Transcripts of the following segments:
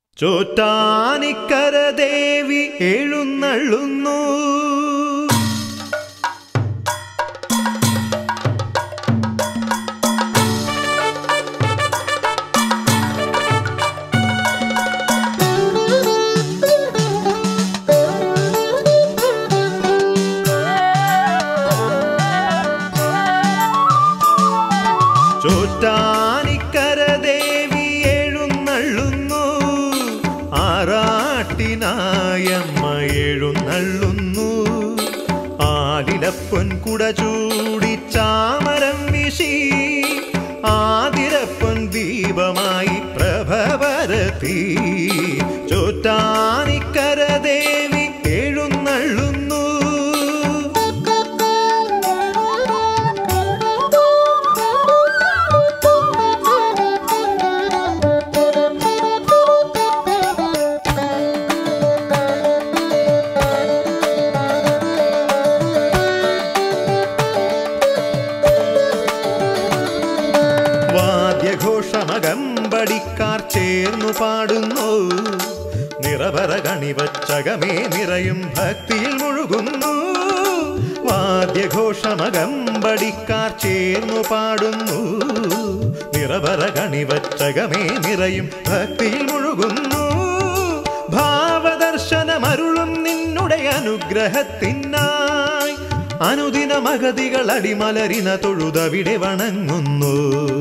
ചോറ്റാനിക്കര ദേവി എഴുന്നള്ളുന്നു. ചോറ്റാനിക്കര ദേവി എഴുന്നള്ളുന്നു. ആറാട്ടിനായമ്മ എഴുന്നള്ളുന്നു. ആലിലപ്പൊൻ കുട ചൂടി ചാമരം വീശി ആതിരപ്പൊൻ ദീപമായി പ്രഭ പരത്തി. ചോറ്റാനിക്കര ദേവി എഴുന്നള്ളുന്നു. വാദ്യഘോഷമകമ്പടിക്കാർ ചേർന്നു പാടുന്നു. നിറപറ കണിവച്ചകമേ നിറയും ഭക്തിയിൽ മുഴുകുന്നു. വാദ്യഘോഷമകമ്പടിക്കാർ ചേർന്നു പാടുന്നു. നിറപറ കണിവച്ചകമേ നിറയും ഭക്തിയിൽ മുഴുകുന്നു. ഭാവദർശനമരുളും നിന്നുടെ അനുഗ്രഹത്തിനായി അനുദിന മഗതികൾ അടിമലരിന തൊഴുതവിടെ വണങ്ങുന്നു.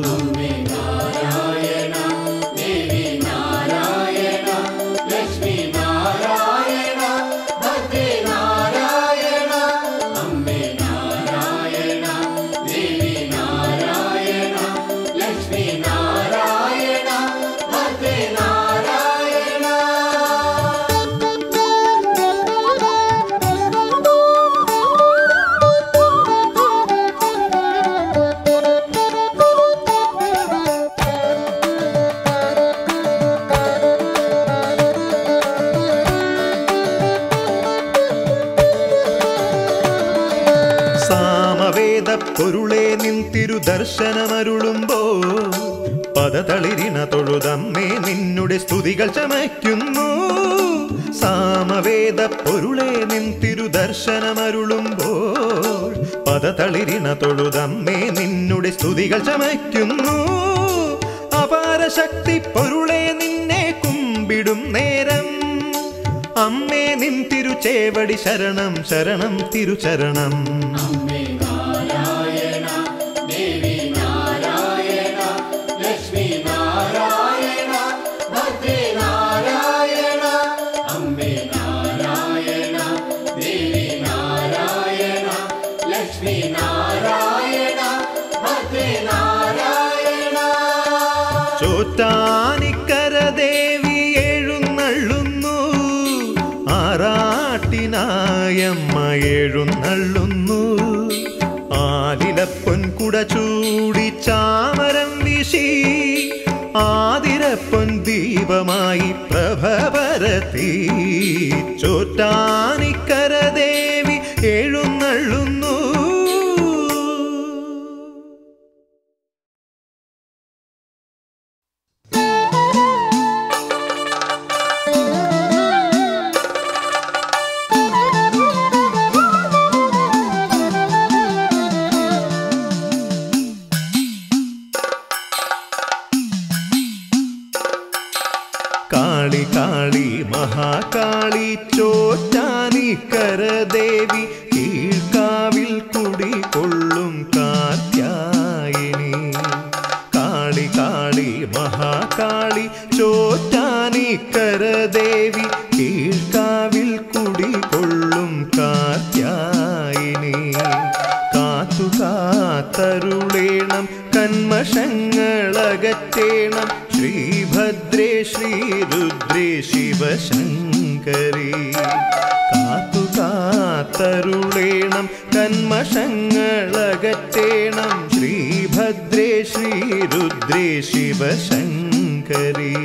പൊരുളേ നിൻ തിരുദർശനമരുളുമ്പോ പദതളിരിന തൊഴുതമ്മേ നിന്നുടെ സ്തുതികൾ ചമയ്ക്കുന്നു. സാമവേദ പൊരുളേ നിൻ തിരുദർശനമരുളുമ്പോൾ പദതളിരിന തൊഴുതമ്മേ നിന്നുടെ സ്തുതികൾ ചമയ്ക്കുന്നു. അപാരശക്തി പൊരുളേ നിന്നെ കുമ്പിടും നേരം അമ്മേ നിൻ തിരുചേവടി ശരണം ശരണം തിരുചരണം. ചോറ്റാനിക്കര ദേവി എഴുന്നള്ളുന്നു. ആറാട്ടിനായമ്മ എഴുന്നള്ളുന്നു. ആലിലപ്പൊൻ കുട ചൂടി ചാമരം വീശി ആതിരപ്പൊൻ ദീപമായി പ്രഭ പരത്തി. ചോറ്റാനിക്കര ദേവി എഴുന്നള്ളുന്നു. കാളി കാളി മഹാകാളി ചോറ്റാനിക്കര ദേവി കീഴ്ക്കാവിൽ കുടികൊള്ളും കാർത്യായനി. കാളി കാളി മഹാകാളി ചോറ്റാനിക്കര ദേവി കീഴ്ക്കാവിൽ കുടികൊള്ളും കാർത്യായനി. കാത്തു കാത്തരുളേണം കന്മഷങ്ങളകറ്റേണം ശ്രീഭദ്രേ ശ്രീരുദ്രേ ശിവശങ്കരി. കാത്തു കാത്തരുളേണം കന്മഷങ്ങളകറ്റേണം ശ്രീഭദ്രേ ശ്രീരുദ്രേ ശിവശങ്കരി.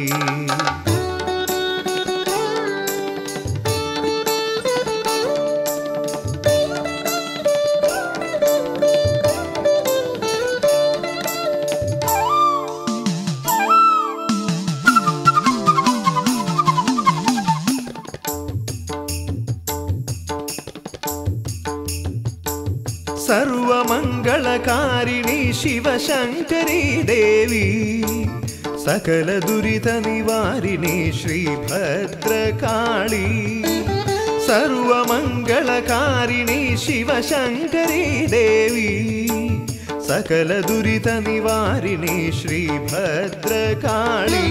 സർവമംഗളകാരിണി ശിവശങ്കരി ദേവി സകല ദുരിത നിവാരിണി ശ്രീഭദ്രകാളി സർവമംഗളകാരിണി ശിവശങ്കരി ദേവി സകല ദുരിത നിവാരിണി ശ്രീഭദ്രകാളി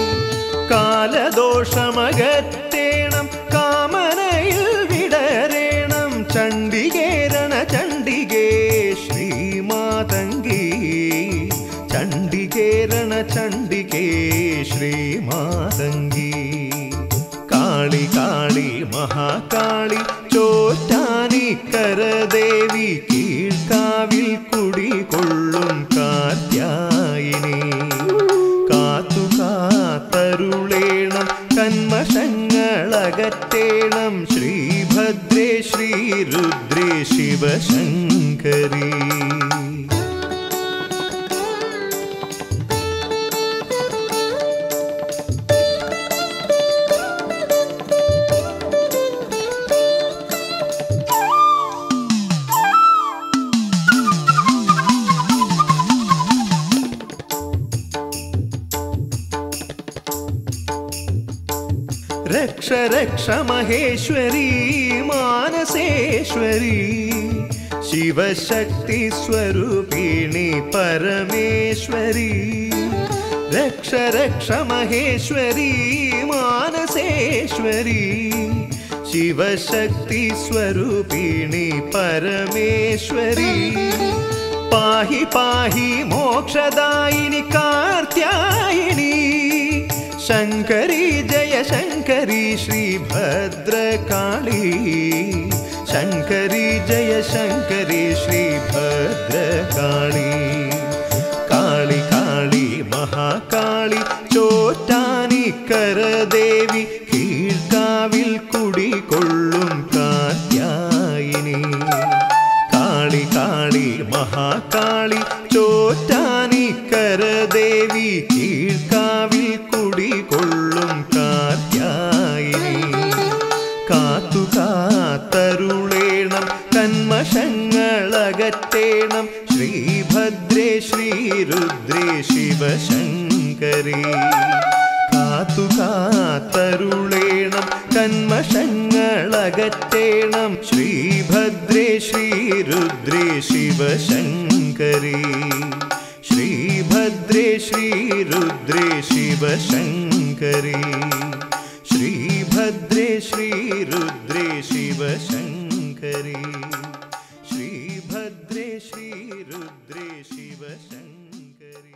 കാലദോഷമകറ്റേണം കാമനയിൽ വിടരേണം ചണ്ഡികേരണ ചണ്ഡികേ ശ്രീമാതംഗി ചണ്ഡികേരണ ചണ്ഡികേ ശ്രീമാതംഗി കാളി കാളി മഹാകാളി ചോറ്റാനിക്കര ദേവി കീഴ്ക്കാവിൽ കുടികൊള്ളും കാർത്യായിനി കാത്തു കാത്തരുളേണം കന്മഷങ്ങളകറ്റേണം ശ്രീഭദ്രേ ശ്രീരുദ്രേ ശിവശങ്കരി रक्ष रक्ष महेश्वरी मानसेश्वरी शिवशक्ति स्वरूपिणी परमेश्वरी रक्ष रक्ष महेश्वरी मानसेश्वरी शिवशक्ति स्वरूपिणी परमेश्वरी पाहि पाहि मोक्षदायिनी कार्त्यायिनी शंकरी जय शंकरी श्रीभद्रकाली शंकरी जय शंकरी श्रीभद्रकाली काली काली महाकाली ചോറ്റാനിക്കര ദേവി കീഴ്ക്കാവിൽ കുടികൊള്ളും കാർത്യായിനി കാളി കാളി മഹാകാളി ചോറ്റാനിക്കര ദേവി കീഴ്ക്കാവിൽ കുടികൊള്ളും കാർത്യായിനി കാത്തു കാത്തരുളേണം കന്മഷങ്ങളകറ്റേണം ശ്രീഭദ്രേ ശ്രീരുദ്രേ ശിവശങ്കരി കാത്തു കാത്തരുളേണം കന്മഷങ്ങളകറ്റേണം ശ്രീഭദ്രേ ശ്രീരുദ്രേ ശിവശങ്കരി ശ്രീഭദ്രേ ശ്രീരുദ്രേ ശിവശങ്കരി ശ്രീഭദ്രേ ശ്രീരുദ്രേ ശിവശങ്കരി ശ്രീഭദ്രേ ശ്രീരുദ്രേ ശിവശങ്കരി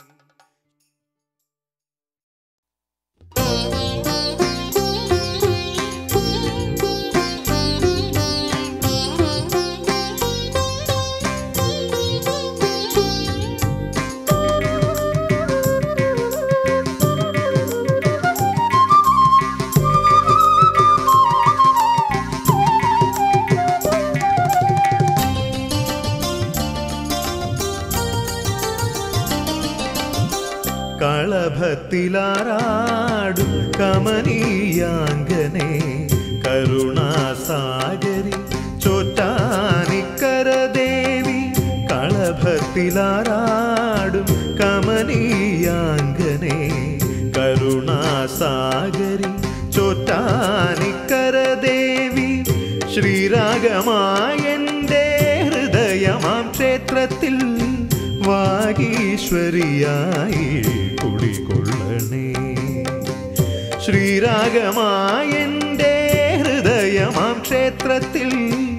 കളഭത്തിലാറാടും കമനീയാംഗനെ കരുണാസാഗരി ചോറ്റാനിക്കര ദേവി കളഭത്തിലാറാടും കമനീയാംഗനെ കരുണാസാഗരി ചോറ്റാനിക്കര ദേവി ശ്രീരാഗമായൻ്റെ ഹൃദയമാം ക്ഷേത്രത്തിൽ വാഗീശ്വരിയായി കുടികൊള്ളണേ ശ്രീരാഗമായൻ്റെ ഹൃദയമാം ക്ഷേത്രത്തിൽ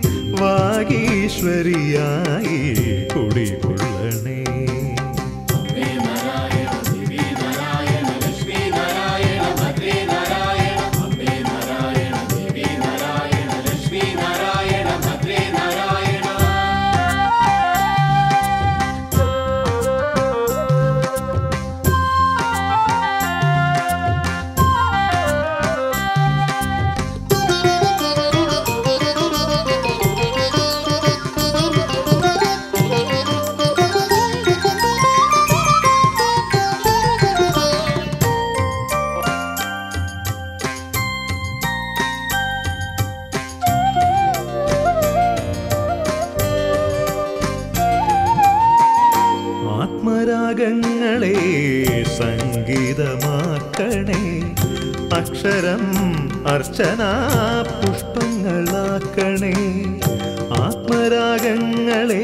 വാഗീശ്വരിയായി കുടികൊള്ളണേ സംഗീതമാക്കണേ. അക്ഷരം അർച്ചനാ പുഷ്പങ്ങളാക്കണേ. ആത്മരാഗങ്ങളെ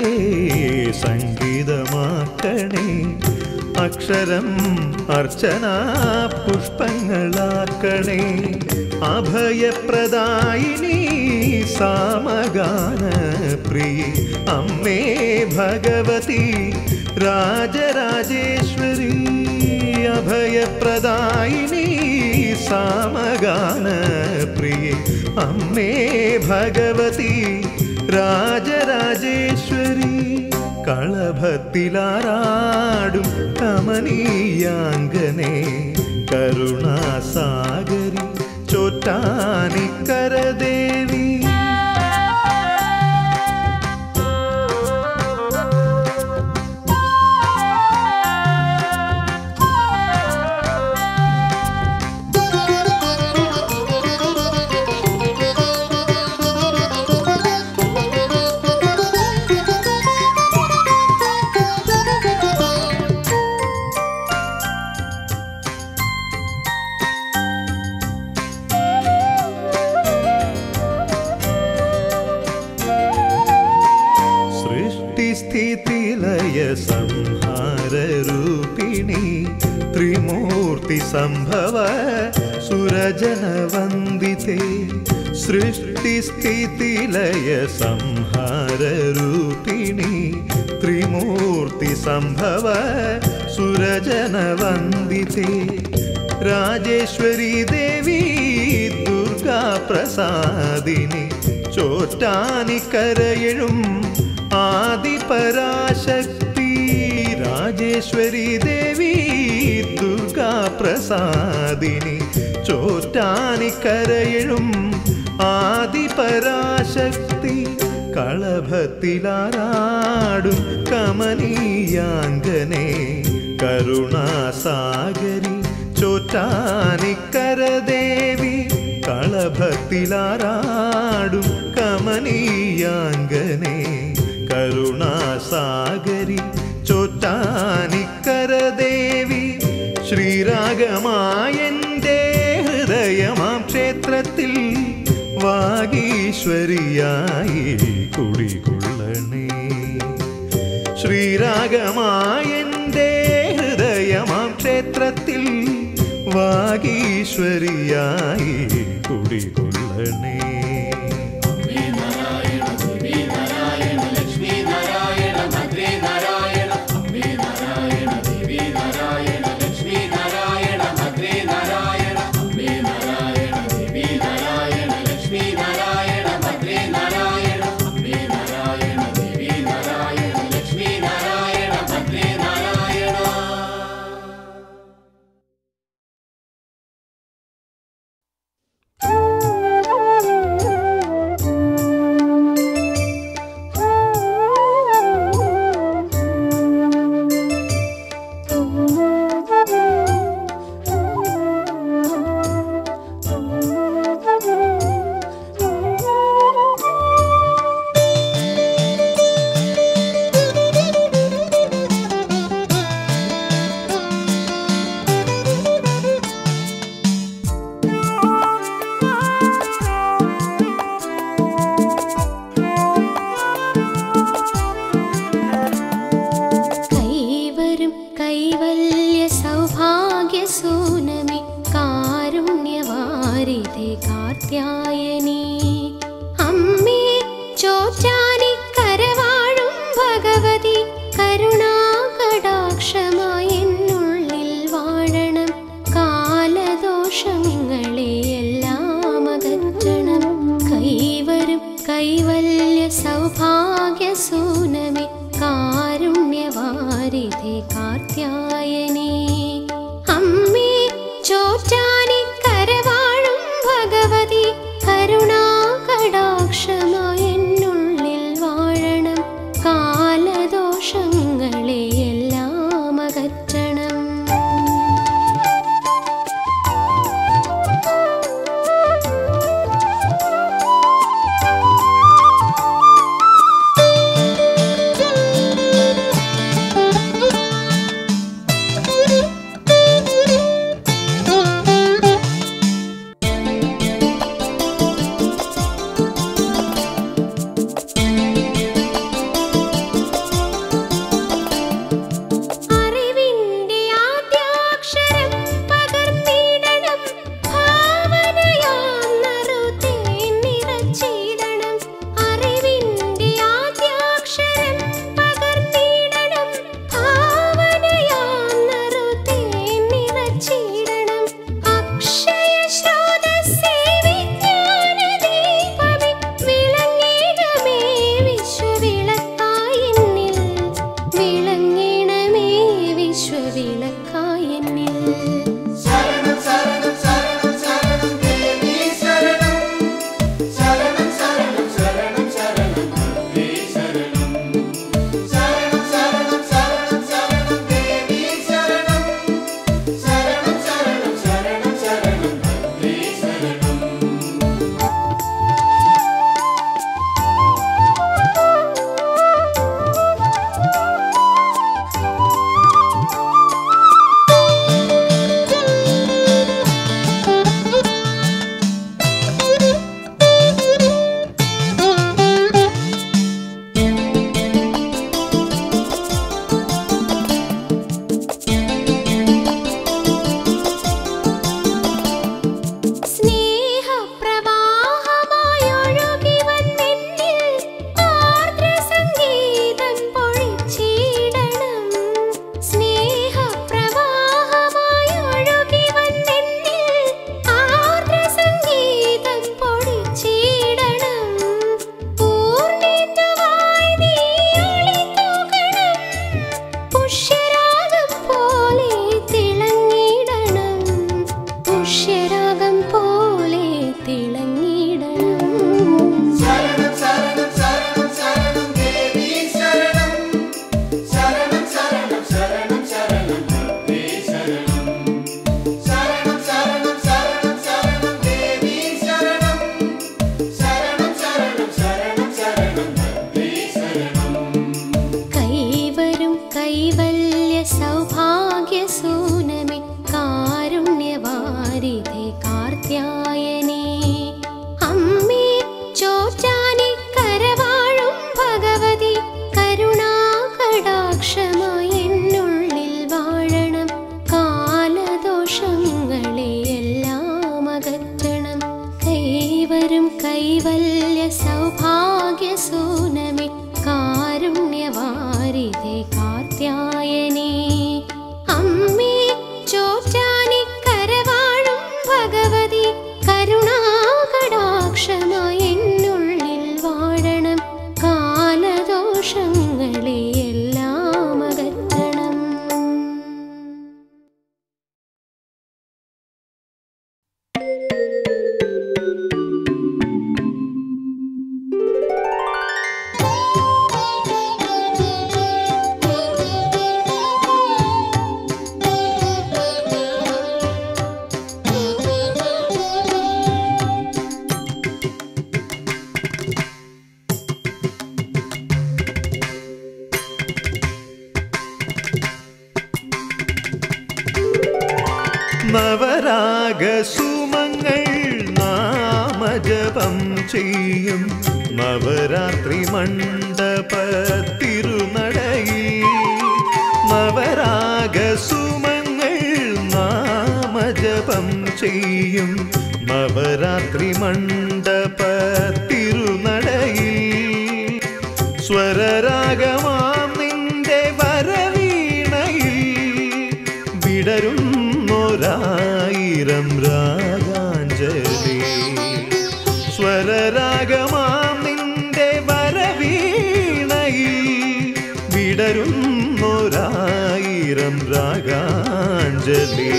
സംഗീതമാക്കണേ. അക്ഷരം അർച്ചനാ പുഷ്പങ്ങളാക്കണേ. അഭയപ്രദായിനി സാമഗാന പ്രിയേ അമ്മേ ഭഗവതി രാജരാജേശ്വരി. അഭയപ്രദായിനി സാമഗാന പ്രിയേ അമ്മേ ഭഗവതി രാജരാജേശ്വരി. കളഭത്തിലാറാടും കമനീയാംഗനേ കരുണാസാഗരി ചോറ്റാനിക്കര ദേവി. स्थितिलय संहार रूपिणी त्रिमूर्ति संभव सुरजन वंदिते. सृष्टि स्थितिलय संहार रूपिणी त्रिमूर्ति संभव सुरजन वंदिते. राजेश्वरी देवी दुर्गा प्रसादिनी ചോറ്റാനിക്കരയിലും ആദിപരാശക്തി. രാജേശ്വരി ദേവി ദുർഗാ പ്രസാദിനി ചോറ്റാനിക്കരയിലും ആദിപരാശക്തി. കളഭത്തിലാറാടും കമനീയാംഗനേ കരുണാസാഗരി ചോറ്റാനിക്കര ദേവി. കളഭത്തിലാറാടും കമനീയാംഗനേ കരുണാസാഗരി ചോറ്റാനിക്കര ദേവി. ശ്രീരാഗമായൻ്റെ ഹൃദയമാം ക്ഷേത്രത്തിൽ വാഗീശ്വരിയായി കുടികൊള്ളണേ. ശ്രീരാഗമായൻ്റെ ഹൃദയമാം ക്ഷേത്രത്തിൽ വാഗീശ്വരിയായി കുടികൊള്ളണേ. ചോറ്റാനിക്കര വാഴും ഭഗവതി കരുണാ മനുഷ്യരാഗം പോലെ തിളങ്ങിടണം. ശരണം ശരണം ശരണം ശരണം ദേവി ശരണം ശരണം ശരണം ശരണം ശരണം ഭക്തി ശരണം ശരണം ശരണം ശരണം ശരണം ദേവി ശരണം ശരണം ശരണം ശരണം ശരണം ഭക്തി ശരണം. കൈവരും കൈവല്യ സൗഭാഗ്യ സൂനമേ കാരുണ്യവാരിധേ കാർത്യായനേ അമ്മേ ചോറ്റാനിക്കരവാഴും ഭഗവതി കരുണാകടാക്ഷമായി എന്നുള്ളിൽ വാഴണം. കാലദോഷങ്ങളെയെല്ലാം അകറ്റണം. കൈവരും കൈവല്യ സൗഭാഗ്യ സൂനമേ കാരുണ്യവാരിധേ കാർത്യായനേ അമ്മേ ചോറ്റാനിക്കരവാഴും ഭഗവതി കരുണാകടാക്ഷമായി എന്നുള്ളിൽ വാഴണം. കാലദോഷങ്ങളെയെല്ലാം അകറ്റണം. നവരാഗസുമങ്ങൾ നാമജപം ചെയ്യും നവരാത്രി മണ്ഡപത്തിരുനടയിൽ. നവരാഗസുമങ്ങൾ നാമജപം ചെയ്യും നവരാത്രി മണ്ഡപത്തിരുനടയിൽ. സ്വരരാഗമാം നിന്റെ വരവീണയിൽ വിടരുന്നൊരായിരം രാഗാഞ്ജലി. സ്വരരാഗമാം നിന്റെ വരവീണയിൽ വിടരുന്നൊരായിരം രാഗാഞ്ജലി.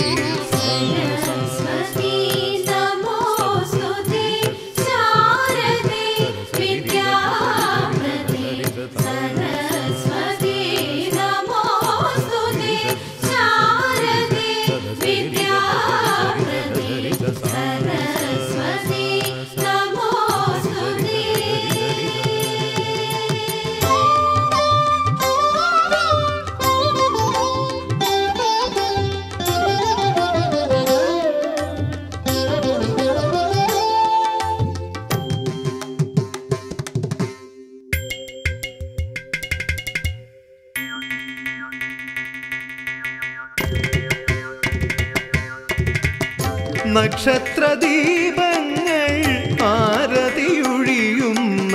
നക്ഷത്രദീപങ്ങൾ ആരതിയൊഴിയുന്ന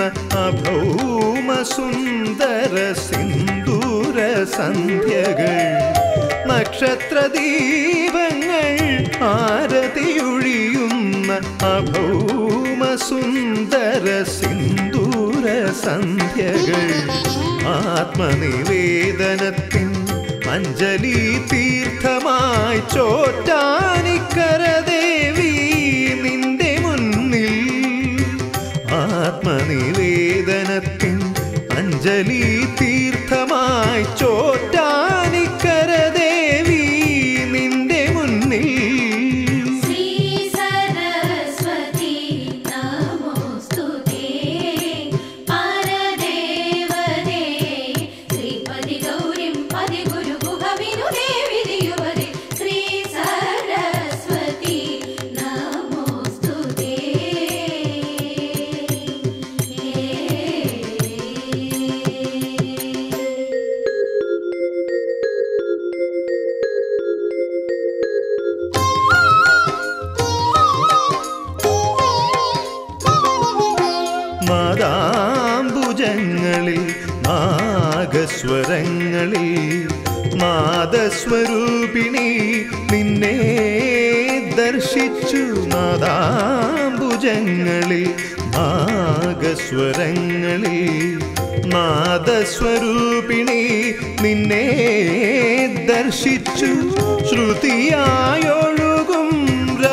അഭൗമസുന്ദര സിന്ദൂര സന്ധ്യകൾ. നക്ഷത്രദീപങ്ങൾ ആരതിയൊഴിയുന്ന അഭൗമസുന്ദര സിന്ദൂര സന്ധ്യകൾ. ആത്മനിവേദനത്തിൻ അഞ്ജലി തീർത്ഥമായി ചോറ്റാനിക്കര ദേവി നിന്റെ മുന്നിൽ. ആത്മനിവേദനത്തിൻ അഞ്ജലി തീർത്ഥമായി ചോറ്റാനിക്കര ദേവി നിന്റെ മുന്നിൽ. നാദാംബുജങ്ങളിൽ നാഗസ്വരങ്ങളിൽ നാദസ്വരൂപിണി നിന്നെ ദർശിച്ചു. നാദാംബുജങ്ങളിൽ നാഗസ്വരങ്ങളിൽ നാദസ്വരൂപിണി നിന്നെ ദർശിച്ചു. ശ്രുതിയായൊഴുകും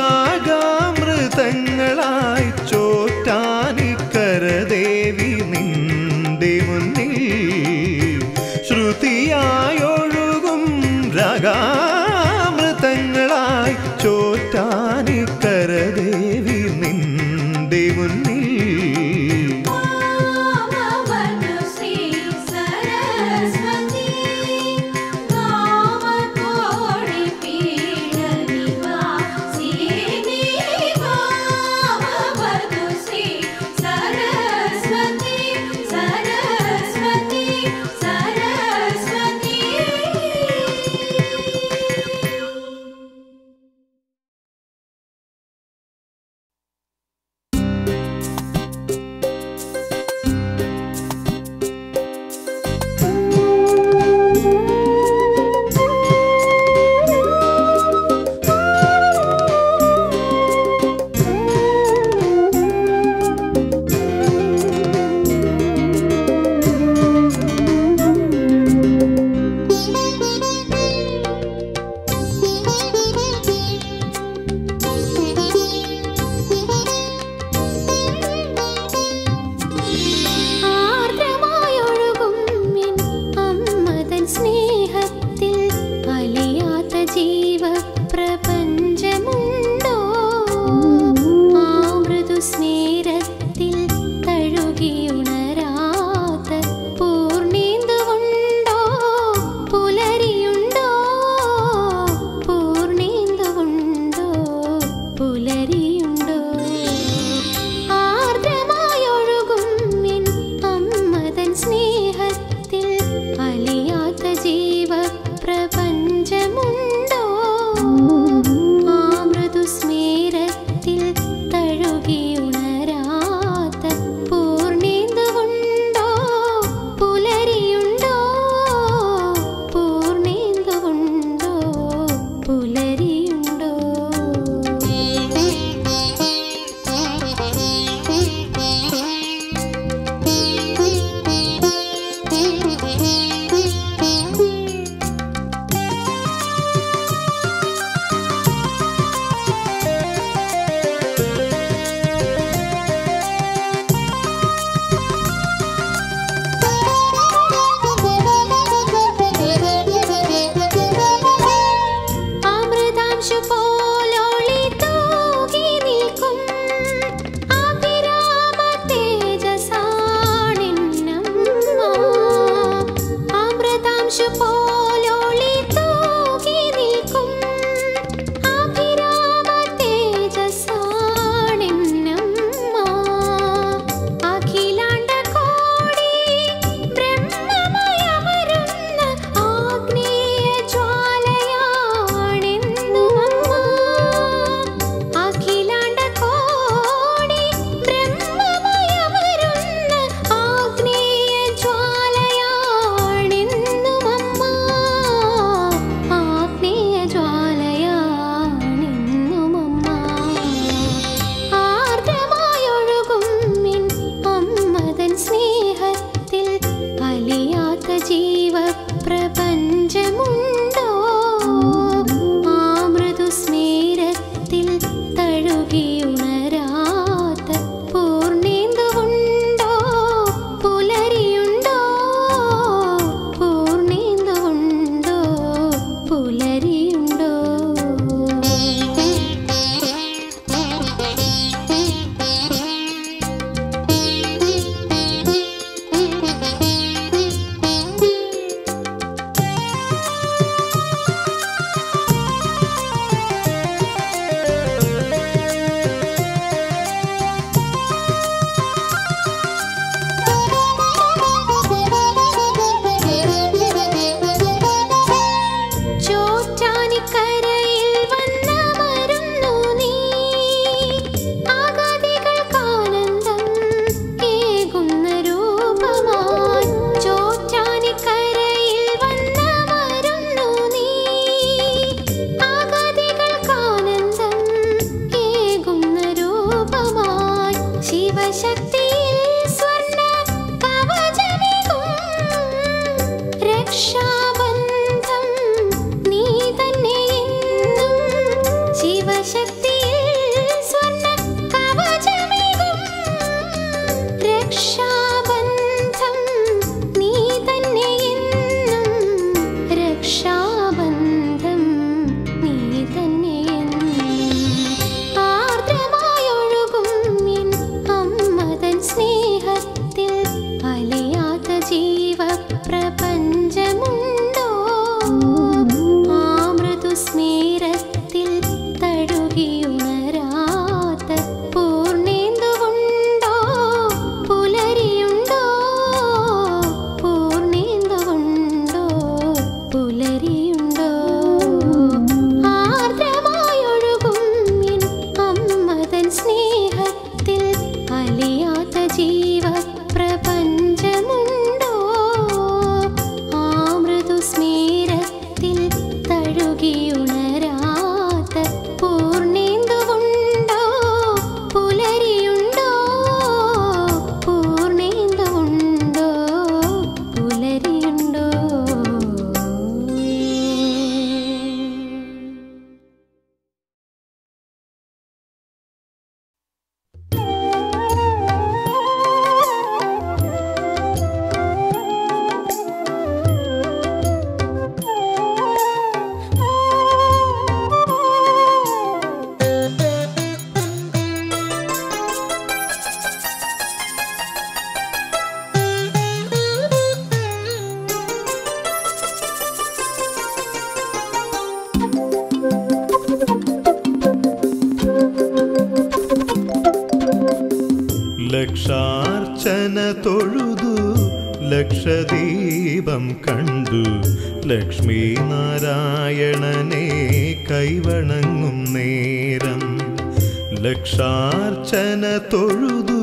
ലക്ഷാർച്ചന തൊഴുതു ലക്ഷദീപം കണ്ടു ലക്ഷ്മി നാരായണനെ കൈവണങ്ങും നേരം. ലക്ഷാർച്ചന തൊഴുതു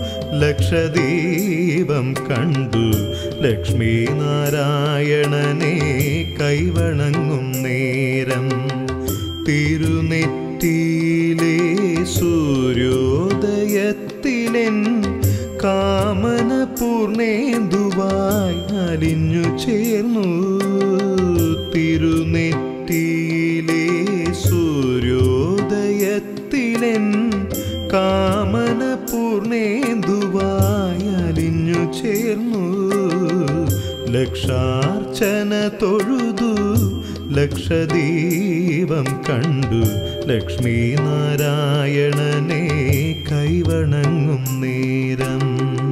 ലക്ഷദീപം കണ്ടു ലക്ഷ്മി നാരായണനെ കൈവണങ്ങും നേരം. തിരുനെറ്റിയിലെ സൂര്യോദയത്തിലെൻ കാമന പൂർണേന്ദുവായി അലിഞ്ഞു ചേർന്നു. തിരുനെറ്റിയിലെ സൂര്യോദയത്തിലെൻ കാമന പൂർണേന്ദുവായി അലിഞ്ഞു ചേർന്നു. ലക്ഷാർച്ചന തൊഴുതു ലക്ഷദീപം കണ്ടു ലക്ഷ്മി നാരായണനെ കൈവണങ്ങും നേരം.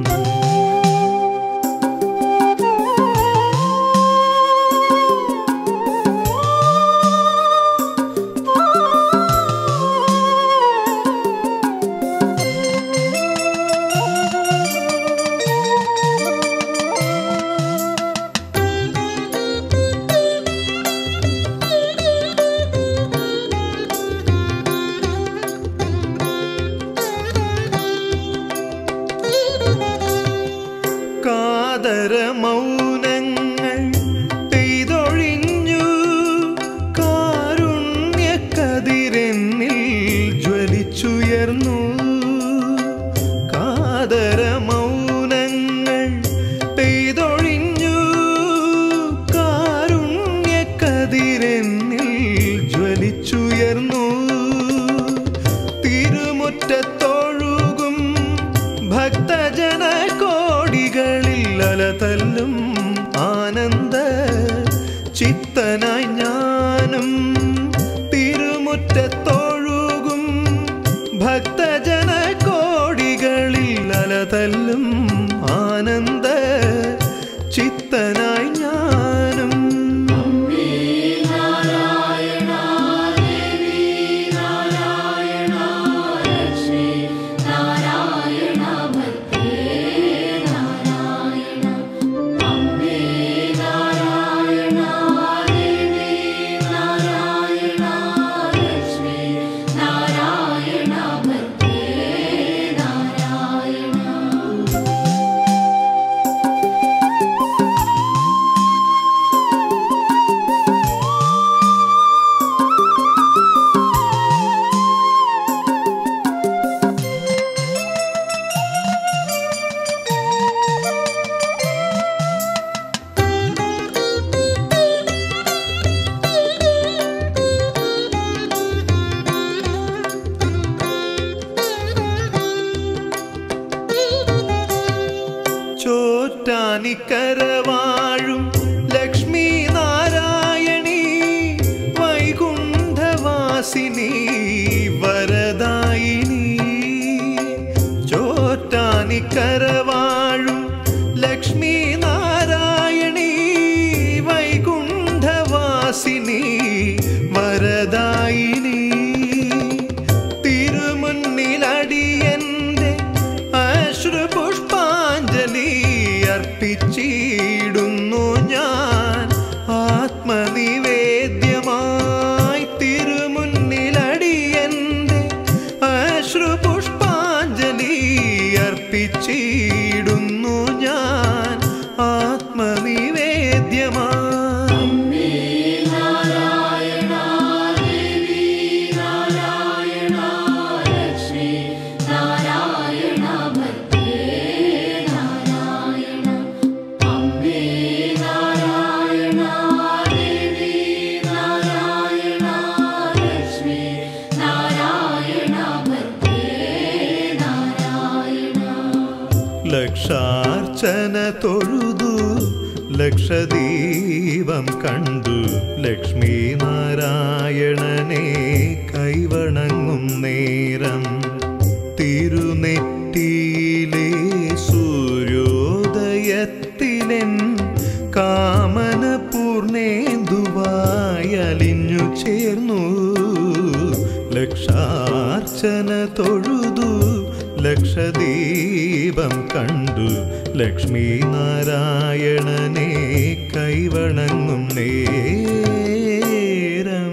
മൗനങ്ങൾ പെയ്തൊഴിഞ്ഞു കാരുണ്യക്കതിരെന്നിൽ ജ്വലിച്ചുയർന്നു. കാതര മൗനങ്ങൾ പെയ്തൊഴിഞ്ഞു കാരുണ്യക്കതിരെന്നിൽ ജ്വലിച്ചുയർന്നു. തിരുമുറ്റത്തൊഴുകും ഭക്തജന കോടികളിൽ അലതല്ലും ആനന്ദ ചിത്തനായി ഞാനും. തിരുമുറ്റത്തൊഴുകും ഭക്തജന കോടികളിൽ അലതല്ലും ആനന്ദ ചിത്തനായി ഞാനും. ചോറ്റാനിക്കരവാഴും ലക്ഷ്മി നാരായണി വൈകുണ്ഠവാസിനി വരദായിനി. ചോറ്റാനിക്കരവാഴും ലക്ഷ്മി നാരായണി വൈകുണ്ഠവാസിനി വരദായിനി. തിരുമുന്നിലടിയന്റെ അശ്രുപുഷ്പാഞ്ജലി അർപ്പിച്ചിടുന്നു ഞാൻ ആത്മനിവേദ്യമായി. തിരുമുന്നിലടിയന്റെ അശ്രുപുഷ്പാഞ്ജലി അർപ്പിച്ചിടുന്നു ഞാൻ ആത്മനിവേദ്യമായി. ലക്ഷാർച്ചന തൊഴുതു ലക്ഷദീപം കണ്ടു ലക്ഷ്മി നാരായണനെ കൈവണങ്ങും നേരം. തിരുനെറ്റിയിലെ സൂര്യോദയത്തിലെൻ കാമന പൂർണേന്ദുവായി അലിഞ്ഞു ചേർന്നു. ലക്ഷാർച്ചന തൊഴുതു ലക്ഷദീപം കണ്ടു ലക്ഷ്മി നാരായണനെ കൈവണങ്ങും നേരം.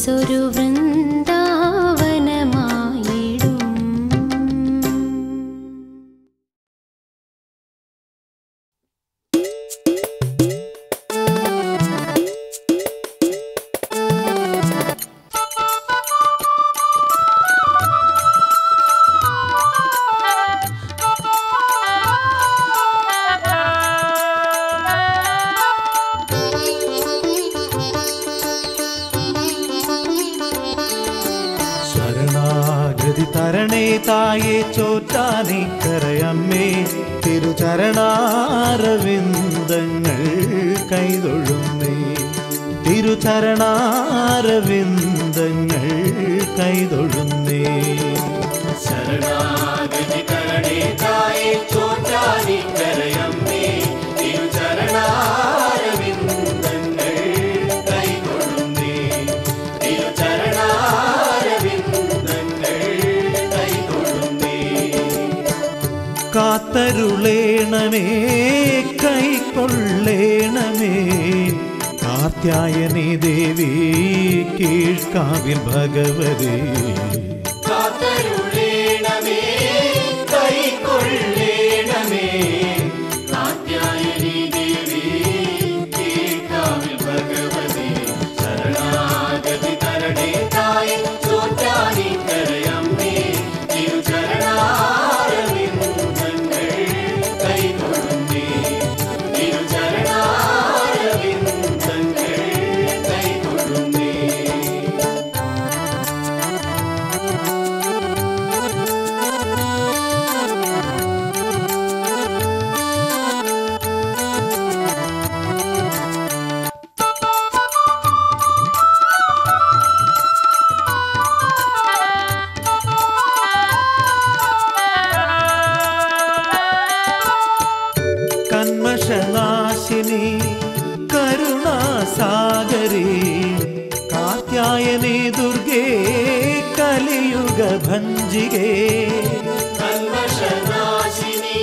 മനസ്സൊരു വൃന്ദാവനമായിടും. തരണേ തായേ ചോറ്റാനിക്കരയമ്മേ തിരുചരണാരവിന്ദങ്ങൾ കൈതൊഴുന്നേ തിരുചരണാരവിന്ദങ്ങൾ കൈതൊഴുന്നേ. ശരണാഗതി തരണേ തായേ ചോറ്റാനിക്കരയമ്മേ തിരുചരണാരവിന്ദങ്ങൾ കൈതൊഴുന്നേ തിരുചരണാരവിന്ദങ്ങൾ കൈതൊഴുന്നേ. കാത്തരുളേണമേ കൈക്കൊള്ളേണമേ കാർത്യായനി ദേവി കീഴ്ക്കാവിൽ ഭഗവതി. കാത്തരുളേണമേ കൈക്കൊള്ളേണമേ കാർത്യായനി ദേവി കീഴ്ക്കാവിൽ ഭഗവതി. ശരണാഗതി തരണേ തായേ ചോറ്റാനിക്കരയമ്മേ തിരുചരണാരവിന്ദങ്ങൾ കൈതൊഴുന്നേ തിരുചരണാരവിന്ദങ്ങൾ കൈതൊഴുന്നേ. കന്മഷനാശിനി കരുണാസാഗരി കാർത്യായനി ദുർഗേ കലിയുഗ ഭഞ്ജികേ. കന്മഷനാശിനി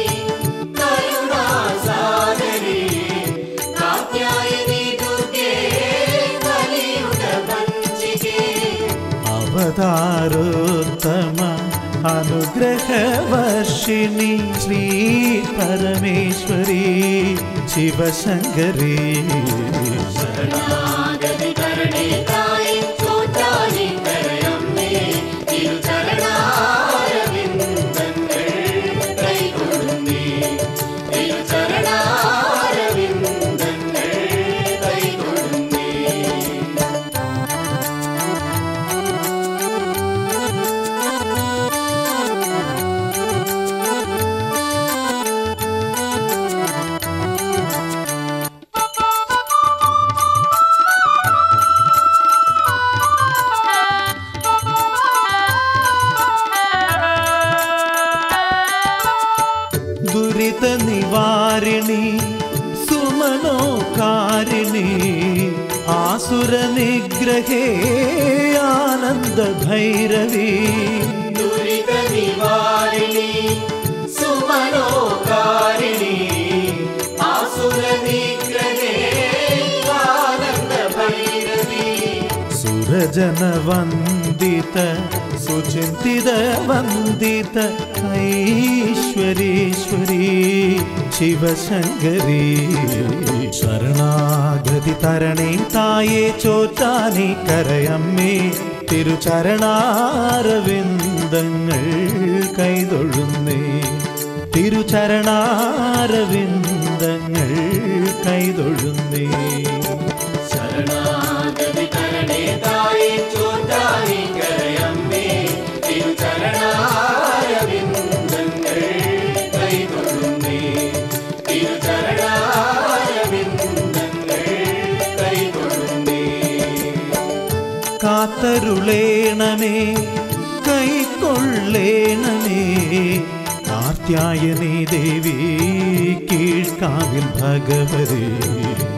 കരുണാസാഗരി കാർത്യായനി ദുർഗേ കലിയുഗ ഭഞ്ജികേ. അവതാരോത്തമ അനുഗ്രഹവർഷിണി ശ്രീ പരമേശ്വരി ശിവശങ്കരി. ശരണാഗതി തരണേ തായേ ചോറ്റാനിക്കരയമ്മേ തിരുചരണാരവിന്ദങ്ങൾ കൈതൊഴുന്നേ തിരുചരണാരവിന്ദങ്ങൾ കൈതൊഴുന്നേ. ദുരിത നിവാരിണി സുമനോകാരിണി ആസുര നിഗ്രഹേ ആനന്ദ ഭൈരവി. ദുരിത നിവാരിണി സുമനോകാരിണി ആസുര നിഗ്രഹേ ആനന്ദ ഭൈരവി. സുരജന വന്ദിത സുചിന്തിത വന്ദിത ഐശ്വരീശ്വരി ശിവശങ്കരി. ശരണാഗതി തരണേ തായേ ചോറ്റാനിക്കരയമ്മേ തിരുചരണാരവിന്ദങ്ങൾ കൈതൊഴുന്നേ തിരുചരണാരവിന്ദങ്ങൾ കൈതൊഴുന്നേ. ശരണാഗതി തരണേ തായേ ചോറ്റാനിക്കരയമ്മേ തിരുചരണാരവിന്ദങ്ങൾ കൈതൊഴുന്നേ തിരുചരണാരവിന്ദങ്ങൾ കൈതൊഴുന്നേ. കാത്തരുളേണമേ കൈക്കൊള്ളേണമേ കാർത്യായനി ദേവി കീഴ്ക്കാവിൽ ഭഗവതി.